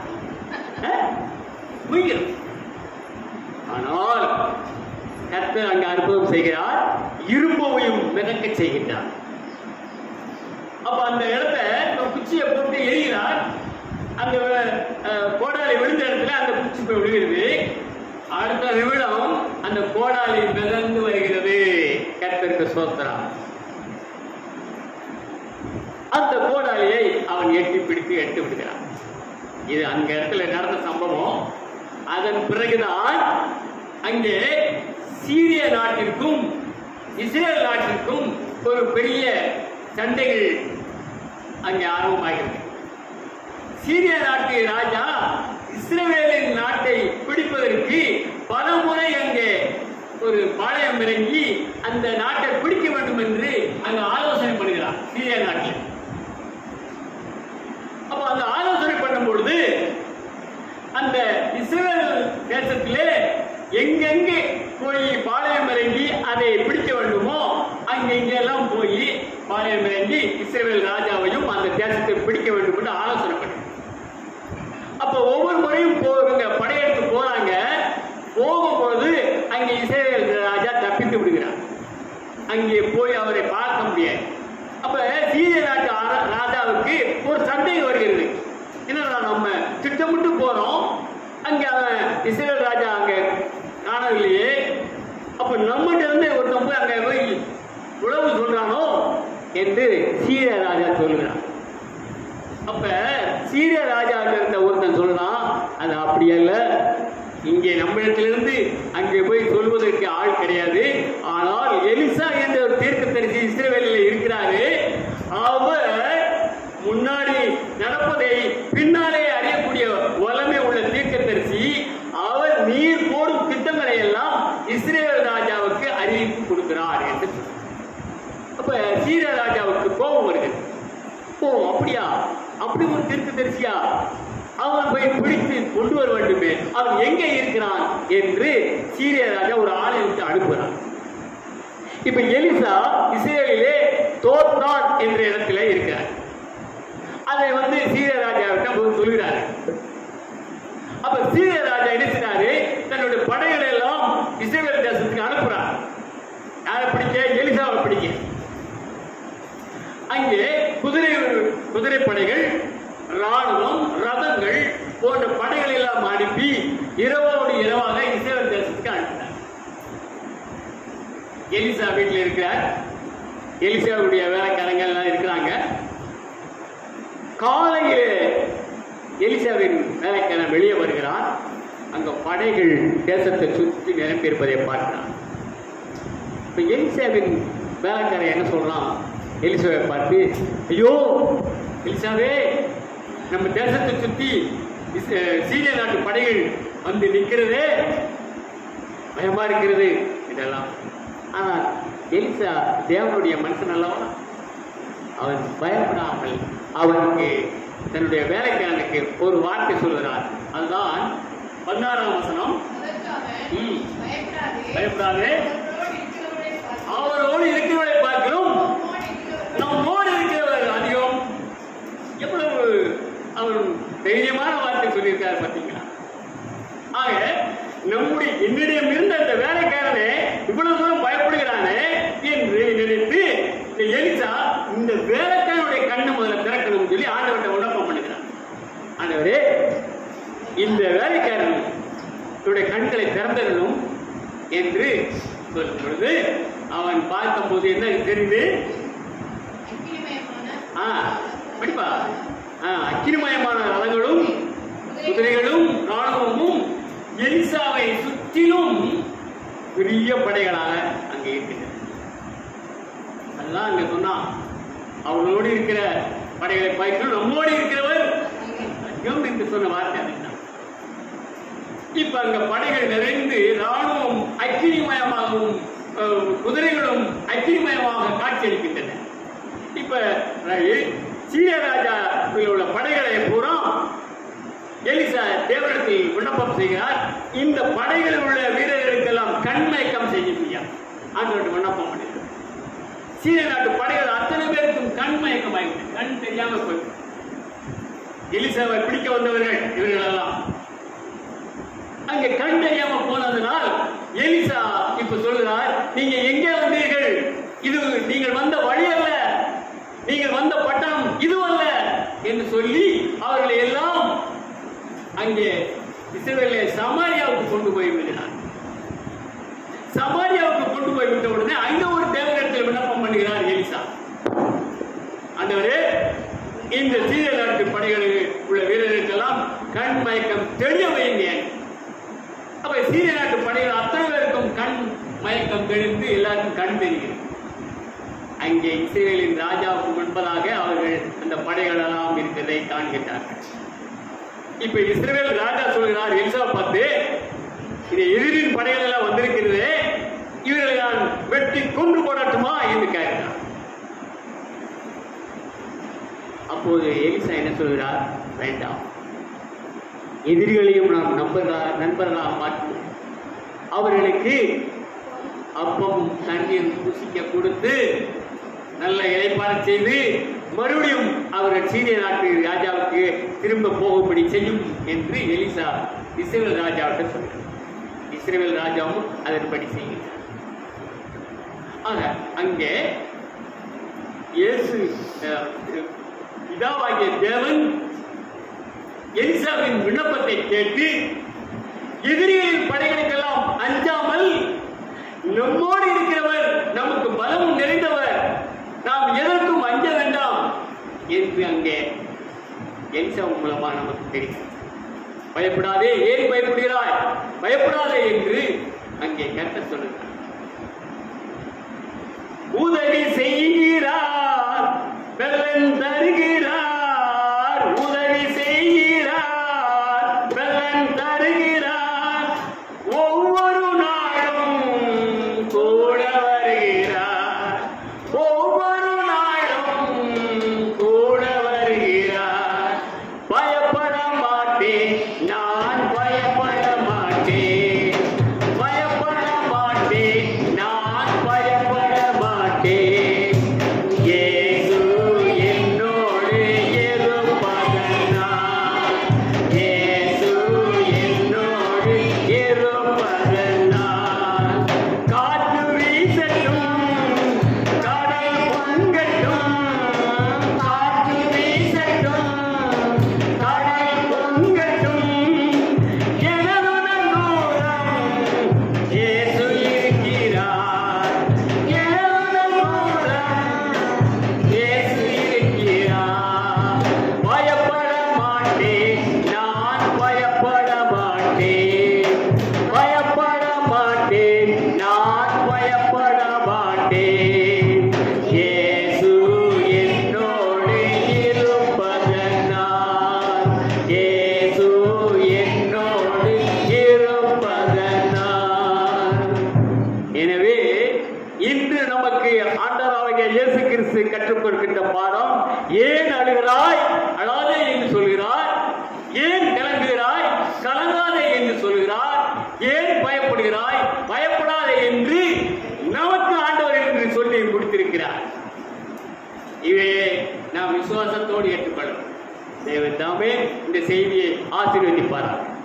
முயல். ஆனால் கர்த்தர் அங்கு அற்புதம் செய்கிறார், இரும்பையும் மிதக்க செய்கின்றார். அப்ப அந்த இடத்த குச்சியை போட்டு எரிகிறார். அந்த கோடாலி விழுந்த இடத்துல அந்த குச்சி போய் விழுகிறது. அடுத்த நிமிடம் அந்த கோடாலி மிதந்து வருகிறது. கர்த்தருக்கு ஸ்தோத்திரம். அந்த கோடாலியை அவன் எட்டி பிடித்து எட்டு விடுகிறான். இது அந்த இடத்துல நடந்த சம்பவம். அதன் பிறகுதான் அங்கே சீரிய நாட்டிற்கும் இஸ்ரேல் நாட்டிற்கும் ஒரு பெரிய சண்டைகள் அங்கே ஆரம்பமாகிறது. சீரிய நாட்டு ராஜா இஸ்ரவேலின் நாட்டை பிடிப்பதற்கு பல முறை அங்கே ஒரு பாளையம் இறங்கி அந்த நாட்டை பிடிக்க வேண்டும் என்று அங்கு ஆலோசனை பண்ணுகிறார் சீரிய நாட்டில். அப்ப அந்த ஆலோசனை பண்ணும் பொழுது அந்த இஸ்ரேல் தேசத்திலே எங்கெங்கே போய் பாளையம் இறங்கி அதை பிடிக்க வேண்டுமோ அங்கெங்கெல்லாம் போய் பாளையம் இறங்கி இஸ்ரேல் ராஜாவையும் அந்த தேசத்தை பிடிக்க வேண்டும் என்று ஆலோசனை பண்ண. அப்ப ஒவ்வொரு முறையும் போங்க படையெடுத்து போறாங்க. போகும்போது அங்கே இஸ்ரேல் ராஜா தப்பித்து விடுகிறார். அங்கே போய் அவரை பார்க்க முடியாது. அப்ப சீரிய நாட்டு ராஜாவுக்கு ஒரு சந்தேகம் வருகிறது, என்னடா நம்ம திட்டமிட்டு போறோம், அங்க அவன் இஸ்ரேல் ராஜா அங்க காணவில்லையே, அப்ப நம்மகிட்ட இருந்து ஒருத்தன் போய் அங்க போய் உழவு சொல்றானோ என்று சீரிய ராஜா சொல்லுகிறான். அப்ப சீரிய ராஜா இருந்த ஒருத்தன் சொல்றான், அது அப்படி அல்ல, இங்கே நம்மிடத்திலிருந்து அங்கே போய் சொல்வதற்கு ஆள் கிடையாது. ஆனால் எலிசா என்ற ஒரு தீர்க்கதரிசி இஸ்ரவேலில் இருக்கிறாரு. அவர் முன்னாடி நடப்பதை பின்னாலே அறியக்கூடிய வல்லமை உள்ள தீர்க்கதரிசி. அவர் நீர் போடும் திட்டங்களை எல்லாம் இஸ்ரேல் ராஜாவுக்கு அறிவிப்பு கொடுக்கிறார் என்று. அப்ப சீரிய ராஜாவுக்கு கோபம் வருகிறது. ஓ அப்படியா, அப்படி ஒரு தீர்க்கதரிசியா, அவன் போய் பிடித்து கொண்டு வர வேண்டுமே, அவன் எங்கே இருக்கிறான் என்று சீரிய ராஜா ஒரு ஆளை விட்டு அனுப்புகிறான். இப்ப எலிசா இஸ்ரேலிலே தோத்தான் என்ற இடத்துல இருக்கிறார். அதை வந்து சீரிய ராஜா சொல்கிறார். அப்ப சீரிய ராஜா என்ன தன்னுடைய படைகளை எல்லாம் இஸ்ரேல் தேசத்துக்கு அனுப்புறார். யாரை பிடிக்க? எலிசாவை பிடிக்க. அங்கே குதிரை குதிரை படைகள், ராணுவம், ரதங்கள் போன்ற படைகளை எல்லாம் அனுப்பி இரவோடு இரவாக இஸ்ரேல் தேசத்துக்கு அனுப்பினார். எலிசா வீட்டில் இருக்கிறார். எலிசாவுடைய வேலைக்காரங்கள் எல்லாம் இருக்கிறாங்க. காலையில் எலிசாவின் வேலைக்காரன் வெளியே வருகிறான். அங்க படைகள் தேசத்தை சுற்றி நிரம்பி இருப்பதை பார்க்கிறான். இப்ப எலிசாவின் வேலைக்காரன் என்ன சொல்றான், எலிசாவை பார்த்து, ஐயோ எலிசாவே, நம்ம தேசத்தை சுத்தி சீரிய நாட்டு படைகள் வந்து நிற்கிறதே, பயமா இருக்கிறது இதெல்லாம். ஆனால் எலிசா தேவனுடைய மனுஷன் அல்லவா, அவன் பயப்படாமல் அவனுக்கு தன்னுடைய வேலைக்காரனுக்கு ஒரு வார்த்தை சொல்கிறார். அதுதான் பதினாறாம் வசனம். பயப்படாதே, அவரோடு இருக்கிறவரை பார்க்கிறோம் நம்மோடு இருக்கிறவர் அதிகம். எவ்வளவு அவர் தைரியமான வார்த்தை சொல்லியிருக்காரு பார்த்தீங்களா? ஆக நம்முடைய என்னிடம் இருந்த அந்த வேலைக்காரனே இவ்வளவு தூரம் பயப்படுகிறானே என்று நினைத்து இந்த எலிசா இந்த வேலைக்காரனுடைய கண்ணு முதல்ல திறக்கணும் சொல்லி ஆண்டவர்கிட்ட விண்ணப்பம் பண்ணுகிறான். ஆண்டவரே, இந்த வேலைக்காரன் கண்களை திறந்தரணும் என்று சொல்லும் பொழுது அவன் பார்க்கும் போது என்ன தெரியுது? படிப்பா அக்கினிமயமான ரதங்களும் குதிரைகளும் ராணுவமும் எலிசாவை சுற்றிலும் பெரிய படைகளாக அங்கே இருக்கின்றன. அதுதான் அங்க சொன்னா, அவர்களோடு இருக்கிற படைகளை பார்க்கணும், நம்மோடு இருக்கிறவர் அதிகம் என்று சொன்ன வார்த்தை. இப்ப அங்க படைகள் நிறைந்து ராணுவம் அக்கினிமயமாகவும் குதிரைகளும் அக்கினிமயமாக காட்சியளிக்கின்றன. இப்ப சீரிய ராஜா உள்ள படைகளை பூரா எலிசா தேவனிடத்தில் விண்ணப்பம் செய்கிறார். இந்த படைகளில் உள்ள வீரர்களுக்கெல்லாம் கண்மயக்கம் செய்ய முடியாது. ஆண்டவர்கிட்ட விண்ணப்பம் பண்ணினார். சீரிய நாட்டு படைகள் அத்தனை பேருக்கும் கண்மயக்கம் ஆகிவிட்டது. கண் தெரியாம போயிட்டு எலிசாவை பிடிக்க வந்தவர்கள் இவர்கள் எல்லாம் அங்கே கண் தெரியாம போனதுனால் எலிசா இப்ப சொல்கிறார், நீங்க எங்கே வந்தீர்கள்? இது நீங்கள் வந்த வழி அல்ல, நீங்கள் வந்த பட்டணம் இதுவல்ல என்று சொல்லி அவர்களை எல்லாம் அங்கே இஸ்ரவேலை சமாரியாவுக்கு கொண்டு போய் விடுகிறார். சமாரியாவுக்கு கொண்டு போய் விட்ட உடனே அங்க ஒரு தேவனிடத்தில் விண்ணப்பம் பண்ணுகிறார் எலிசா. ஆண்டவரே, இந்த சீரிய நாட்டு படைகளில் உள்ள வீரர்களுக்கெல்லாம் கண் மயக்கம் தெரிய வைங்க. அப்ப சீரிய நாட்டு படைகள் அத்தனை பேருக்கும் கண் மயக்கம் தெளிந்து எல்லாருக்கும் கண் தெரிகிறது. அங்கே இஸ்ரவேலின் ராஜாவுக்கு முன்பதாக அவர்கள் அந்த படைகள் எல்லாம் இருக்கிறதை காண்கிறார்கள். இப்ப இஸ்ரவேல் ராஜா சொல்கிறார் எலிசா பார்த்து, இது எதிரின் படைகள் எல்லாம் வந்திருக்கிறது, இவர்களை நான் வெட்டி கொன்று போடட்டுமா என்று கேட்கிறார். அப்போது எலிசா என்ன சொல்கிறார்? வேண்டாம், எதிரிகளையும் நாம் நண்பர்களாக நண்பர்களாக மாற்றுவோம், அவர்களுக்கு அப்பம் தண்ணீர் புசிக்க கொடுத்து நல்ல இளைப்பாற செய்து மறுபடியும் அவர்கள் சீரிய நாட்டு ராஜாவுக்கு திரும்ப போகும்படி செய்யும் என்று எலிசா இஸ்ரவேல் ராஜாவிட்ட சொல்கிறார். இஸ்ரவேல் ராஜாவும் அதன்படி செய்கிறார். ஆக அங்கே இயேசு பிதாவாகிய தேவன் எலிசாவின் விண்ணப்பத்தை கேட்டு எதிரிகளின் படைகளுக்கெல்லாம் அஞ்சாமல் நம்மோடு இருக்கிறவர், நமக்கு பலமும் நிறைந்தவர், நாம் எதற்கும் அஞ்ச வேண்டாம் என்று அங்கே எலிசா மூலமா நமக்கு தெரியும். பயப்படாதே, ஏன் பயப்படுகிறாய், பயப்படாதே என்று அங்கே கர்த்தர் சொல்லுகிறார். உதவி செய்கிறார், பலன் தருகிறார், உதவி செய்கிறார், பலன் தருகிறார், ஒவ்வொரு நாளும் கூட வருகிறார், ஒவ்வொரு நாளும் கூட வருகிறார். பயப்பட மாட்டேன், நான் பயப்பட மாட்டேன், பயப்பட மாட்டேன், நான் பயப்பட மாட்டேன். இயேசு என்னோடு ஏன் அழுகிறாய், அழாதே என்று சொல்கிறார். ஏன் கலங்குகிறாய், கலங்காதே என்று சொல்கிறார். ஏன் பயப்படுகிறாய், பயப்படாதே என்று நமக்கு ஆண்டவர் என்று சொல்லி முடித்திருக்கிறார். இவை நாம் விசுவாசத்தோடு ஏற்றுக்கொள்ளும். தேவன் தாமே இந்த செய்தியை ஆசீர்வதிப்பார்கள்.